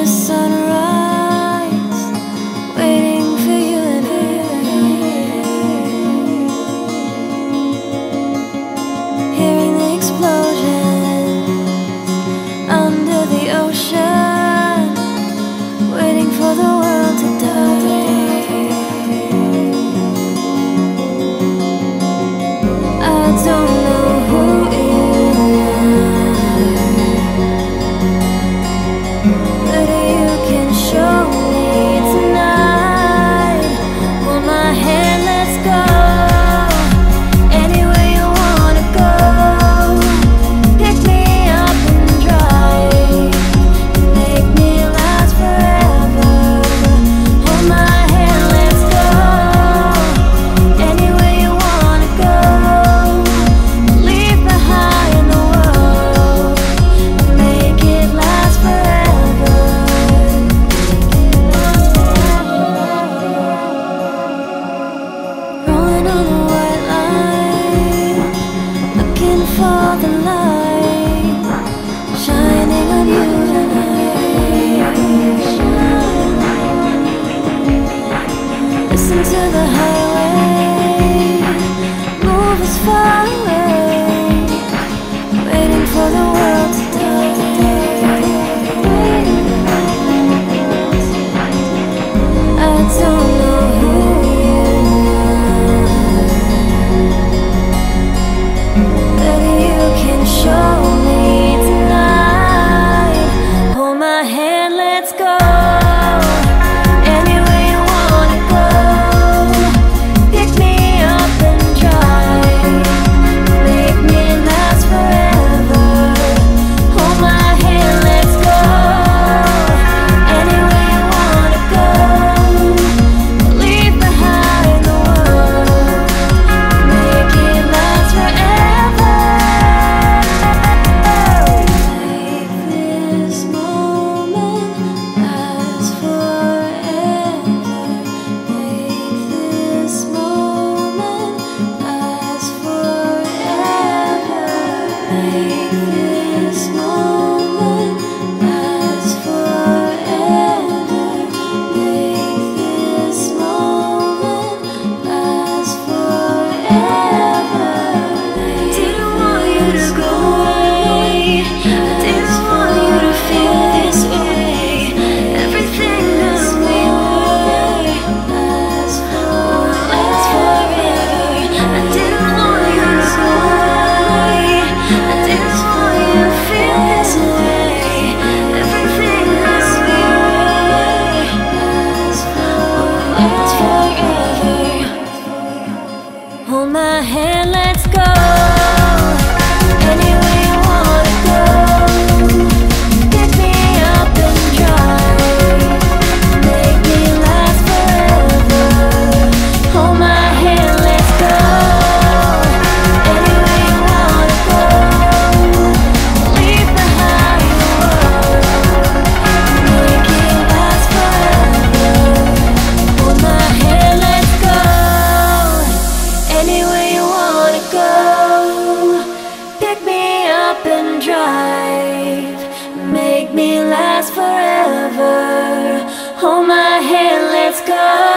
sunrise, waiting for you and hearing the explosions under the ocean, waiting for the world to die. I don't know who you are, but you can show me tonight. Hold my hand, let's go. Anywhere you wanna go, pick me up and drive, make me last forever. Hold my hand, let's go. Anywhere you wanna go, leave behind the world, make it last forever. Rolling on the white line, looking for the light, shining on you tonight. Listen to the highway, move as far away, waiting for the world to die. I don't know who but you can show me tonight. Hold my hand, let's go. Anywhere you wanna go, pick me up and drive, make me last forever. Hold my hand, let's go. Anywhere you wanna go, leave behind the world, make it last forever. Make this moment last forever. Make this moment last forever. Make this moment last forever. Make this moment last forever. Didn't want you to go away. Didn't want you to feel this way. Everything that we were last forever. I didn't want you to go away. I didn't want you to feel this way. Everything that we were last forever. Hold my hand, let's go. Anywhere you wanna go, pick me up and drive, make me last forever. Hold my hand, let's go. Anywhere you wanna go, leave behind the world, make it last forever. Hold my hand, let's go. Anywhere you wanna go, pick me up and drive, make me last forever. Hold my hand, let's go.